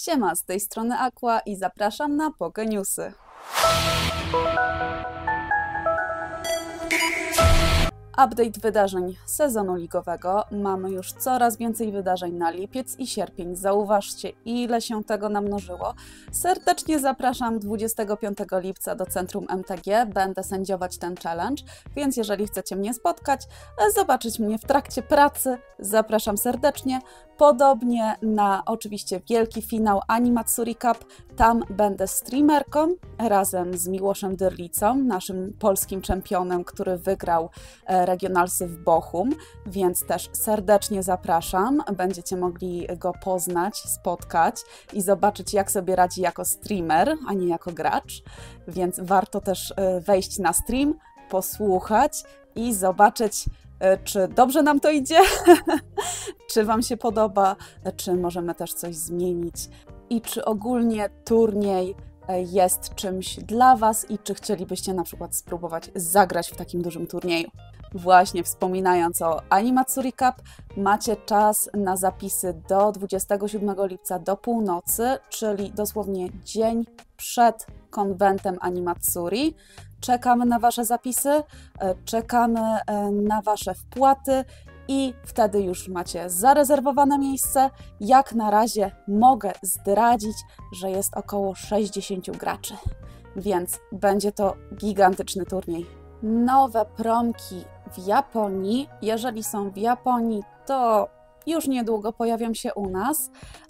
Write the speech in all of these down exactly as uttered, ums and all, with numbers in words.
Siema, z tej strony Aqua i zapraszam na Poke Newsy. Update wydarzeń sezonu ligowego. Mamy już coraz więcej wydarzeń na lipiec i sierpień. Zauważcie, ile się tego namnożyło. Serdecznie zapraszam dwudziestego piątego lipca do Centrum M T G. Będę sędziować ten challenge, więc jeżeli chcecie mnie spotkać, zobaczyć mnie w trakcie pracy, zapraszam serdecznie. Podobnie na oczywiście wielki finał Animatsuri Cup. Tam będę streamerką razem z Miłoszem Dyrlicą, naszym polskim czempionem, który wygrał regionalsy w Bochum, więc też serdecznie zapraszam. Będziecie mogli go poznać, spotkać i zobaczyć, jak sobie radzi jako streamer, a nie jako gracz. Więc warto też wejść na stream, posłuchać i zobaczyć, czy dobrze nam to idzie, czy Wam się podoba, czy możemy też coś zmienić i czy ogólnie turniej jest czymś dla Was i czy chcielibyście na przykład spróbować zagrać w takim dużym turnieju. Właśnie wspominając o Animatsuri Cup, macie czas na zapisy do dwudziestego siódmego lipca do północy, czyli dosłownie dzień przed konwentem Animatsuri. Czekamy na Wasze zapisy, czekamy na Wasze wpłaty i wtedy już macie zarezerwowane miejsce. Jak na razie mogę zdradzić, że jest około sześćdziesięciu graczy, więc będzie to gigantyczny turniej. Nowe promki w Japonii. Jeżeli są w Japonii, to już niedługo pojawią się u nas.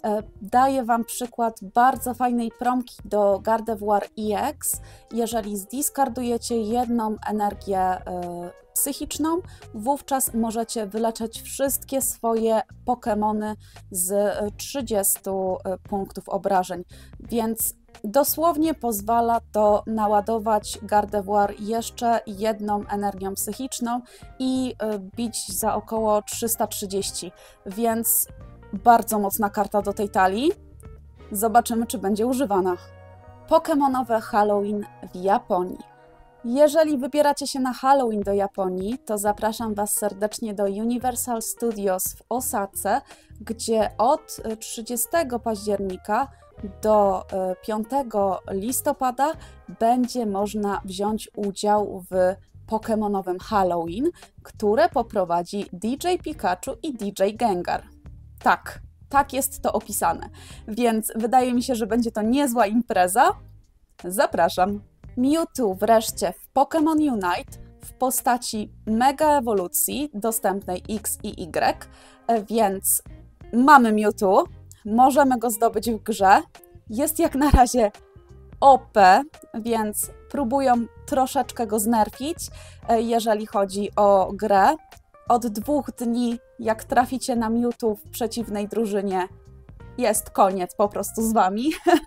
Daję Wam przykład bardzo fajnej promki do Gardevoir E X. Jeżeli zdiskardujecie jedną energię psychiczną, wówczas możecie wyleczyć wszystkie swoje Pokemony z trzydziestu punktów obrażeń, więc dosłownie pozwala to naładować Gardevoir jeszcze jedną energią psychiczną i bić za około trzysta trzydzieści, więc bardzo mocna karta do tej talii. Zobaczymy, czy będzie używana. Pokemonowe Halloween w Japonii. Jeżeli wybieracie się na Halloween do Japonii, to zapraszam Was serdecznie do Universal Studios w Osace, gdzie od trzydziestego października do piątego listopada będzie można wziąć udział w Pokemonowym Halloween, które poprowadzi D J Pikachu i D J Gengar. Tak, tak jest to opisane, więc wydaje mi się, że będzie to niezła impreza. Zapraszam. Mewtwo wreszcie w Pokémon Unite w postaci mega ewolucji dostępnej X i Y, więc mamy Mewtwo, możemy go zdobyć w grze. Jest jak na razie O P, więc próbują troszeczkę go znerfić, jeżeli chodzi o grę. Od dwóch dni, jak traficie na Mewtwo w przeciwnej drużynie, jest koniec po prostu z Wami,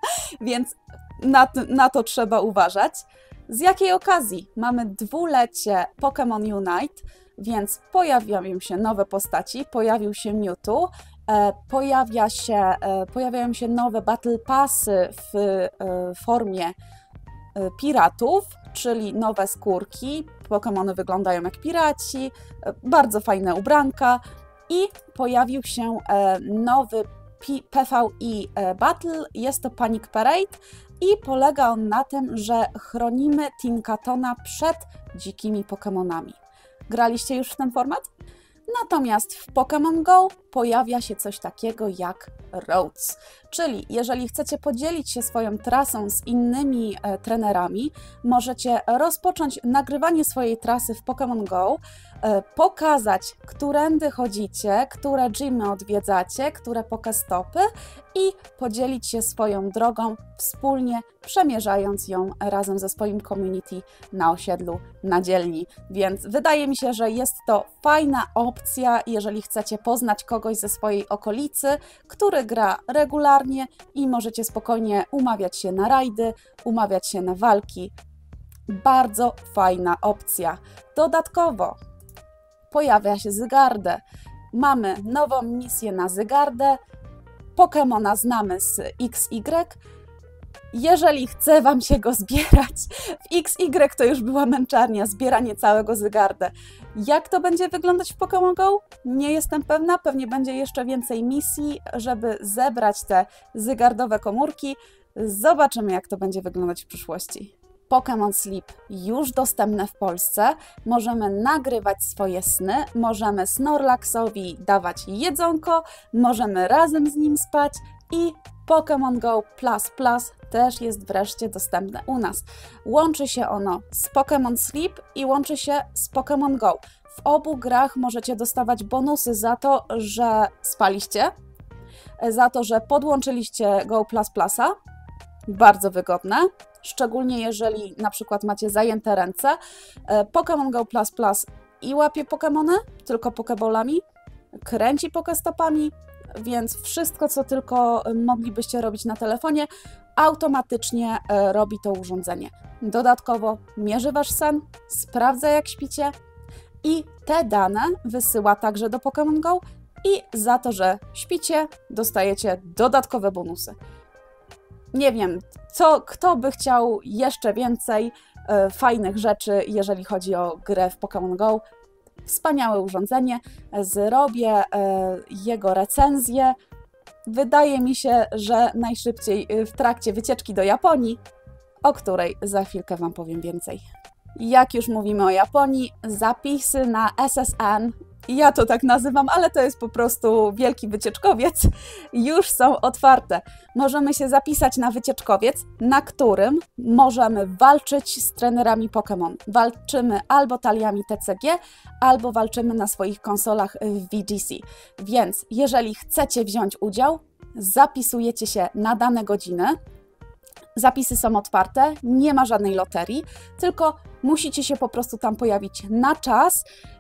więc na, na to trzeba uważać. Z jakiej okazji? Mamy dwulecie Pokémon Unite, więc pojawiają się nowe postaci, pojawił się Mewtwo, e, pojawia się, e, pojawiają się nowe Battle Passy w e, formie e, piratów, czyli nowe skórki, Pokémony wyglądają jak piraci, e, bardzo fajne ubranka i pojawił się e, nowy P V E Battle, jest to Panic Parade i polega on na tym, że chronimy Tinkatona przed dzikimi Pokemonami. Graliście już w ten format? Natomiast w Pokémon Go pojawia się coś takiego jak Roads, czyli jeżeli chcecie podzielić się swoją trasą z innymi e, trenerami, możecie rozpocząć nagrywanie swojej trasy w Pokémon Go, e, pokazać, którędy chodzicie, które gymy odwiedzacie, które pokestopy i podzielić się swoją drogą wspólnie, przemierzając ją razem ze swoim community na osiedlu, na dzielni. Więc wydaje mi się, że jest to fajna opcja, jeżeli chcecie poznać kogoś ze swojej okolicy, który gra regularnie i możecie spokojnie umawiać się na rajdy, umawiać się na walki. Bardzo fajna opcja. Dodatkowo pojawia się Zygarde. Mamy nową misję na Zygardę. Pokemona znamy z X Y. Jeżeli chce Wam się go zbierać, w X Y to już była męczarnia, zbieranie całego Zygarde. Jak to będzie wyglądać w Pokémon Go? Nie jestem pewna, pewnie będzie jeszcze więcej misji, żeby zebrać te zygardowe komórki. Zobaczymy, jak to będzie wyglądać w przyszłości. Pokémon Sleep już dostępne w Polsce. Możemy nagrywać swoje sny, możemy Snorlaxowi dawać jedzonko, możemy razem z nim spać i Pokémon Go Plus Plus też jest wreszcie dostępne u nas. Łączy się ono z Pokémon Sleep i łączy się z Pokémon Go. W obu grach możecie dostawać bonusy za to, że spaliście, za to, że podłączyliście Go Plus Plusa. Bardzo wygodne, szczególnie jeżeli na przykład macie zajęte ręce. Pokémon Go Plus Plus i łapie Pokémony, tylko Pokéballami, kręci Pokestopami, więc wszystko, co tylko moglibyście robić na telefonie, automatycznie robi to urządzenie. Dodatkowo mierzy Wasz sen, sprawdza, jak śpicie i te dane wysyła także do Pokémon Go i za to, że śpicie, dostajecie dodatkowe bonusy. Nie wiem, co, kto by chciał jeszcze więcej e, fajnych rzeczy, jeżeli chodzi o grę w Pokémon Go. Wspaniałe urządzenie, zrobię e, jego recenzję. Wydaje mi się, że najszybciej w trakcie wycieczki do Japonii, o której za chwilkę Wam powiem więcej. Jak już mówimy o Japonii, zapisy na S S N, ja to tak nazywam, ale to jest po prostu wielki wycieczkowiec, już są otwarte. Możemy się zapisać na wycieczkowiec, na którym możemy walczyć z trenerami Pokémon. Walczymy albo taliami T C G, albo walczymy na swoich konsolach w V G C. Więc jeżeli chcecie wziąć udział, zapisujecie się na dane godziny. Zapisy są otwarte, nie ma żadnej loterii, tylko musicie się po prostu tam pojawić na czas.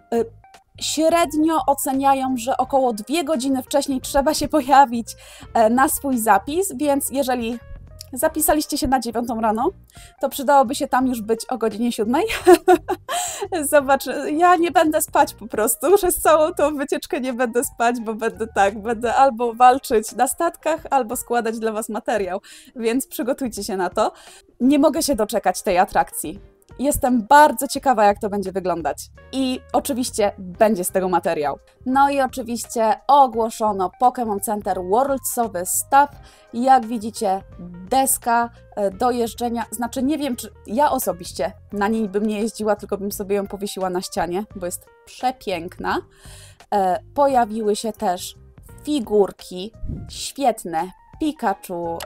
Średnio oceniają, że około dwie godziny wcześniej trzeba się pojawić na swój zapis, więc jeżeli zapisaliście się na dziewiątą rano, to przydałoby się tam już być o godzinie siódmej. Zobacz, ja nie będę spać po prostu, przez całą tą wycieczkę nie będę spać, bo będę tak, będę albo walczyć na statkach, albo składać dla Was materiał, więc przygotujcie się na to. Nie mogę się doczekać tej atrakcji. Jestem bardzo ciekawa, jak to będzie wyglądać. I oczywiście będzie z tego materiał. No i oczywiście ogłoszono Pokémon Center Worldsowy staw. Jak widzicie, deska do jeżdżenia. Znaczy nie wiem, czy ja osobiście na niej bym nie jeździła, tylko bym sobie ją powiesiła na ścianie, bo jest przepiękna. E, pojawiły się też figurki świetne. Pikachu,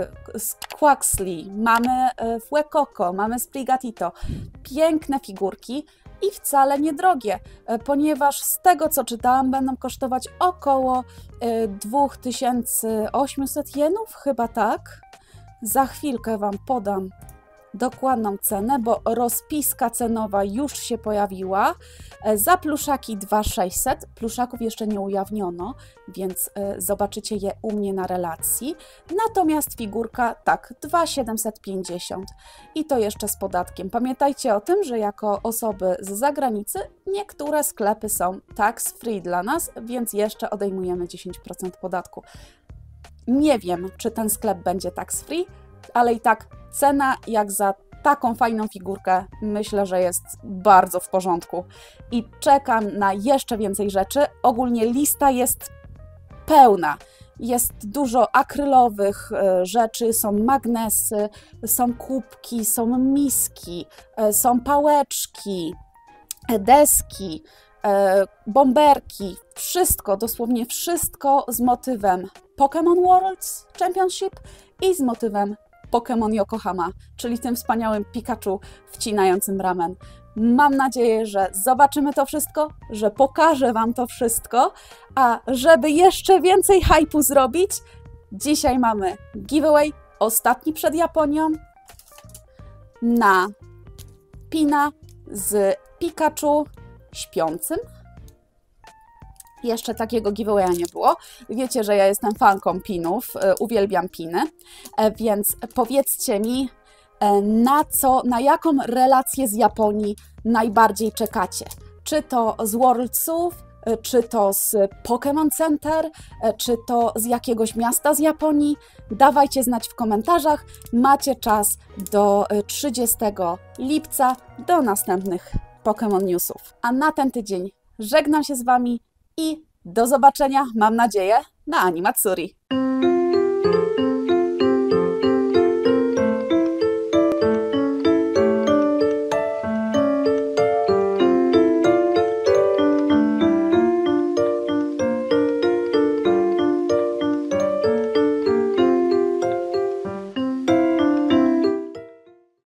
y, Quaxly, mamy y, Fuecoco, mamy Sprigatito. Piękne figurki i wcale niedrogie, y, ponieważ z tego, co czytałam, będą kosztować około y, dwa tysiące osiemset jenów, chyba tak. Za chwilkę Wam podam dokładną cenę, bo rozpiska cenowa już się pojawiła. Za pluszaki dwa tysiące sześćset, pluszaków jeszcze nie ujawniono, więc zobaczycie je u mnie na relacji. Natomiast figurka tak, dwa tysiące siedemset pięćdziesiąt i to jeszcze z podatkiem. Pamiętajcie o tym, że jako osoby z zagranicy niektóre sklepy są tax free dla nas, więc jeszcze odejmujemy dziesięć procent podatku. Nie wiem, czy ten sklep będzie tax free, ale i tak cena jak za taką fajną figurkę myślę, że jest bardzo w porządku. I czekam na jeszcze więcej rzeczy. Ogólnie lista jest pełna. Jest dużo akrylowych rzeczy, są magnesy, są kubki, są miski, są pałeczki, deski, bomberki. Wszystko, dosłownie wszystko z motywem Pokémon Worlds Championship i z motywem Pokémon Yokohama, czyli tym wspaniałym Pikachu wcinającym ramen. Mam nadzieję, że zobaczymy to wszystko, że pokażę Wam to wszystko, a żeby jeszcze więcej hype'u zrobić, dzisiaj mamy giveaway, ostatni przed Japonią, na pina z Pikachu śpiącym. Jeszcze takiego giveawaya nie było. Wiecie, że ja jestem fanką pinów, uwielbiam piny, więc powiedzcie mi, na co, na jaką relację z Japonii najbardziej czekacie. Czy to z Worldsów, czy to z Pokémon Center, czy to z jakiegoś miasta z Japonii. Dawajcie znać w komentarzach. Macie czas do trzydziestego lipca do następnych Pokémon Newsów. A na ten tydzień żegnam się z Wami i do zobaczenia, mam nadzieję, na Animatsuri.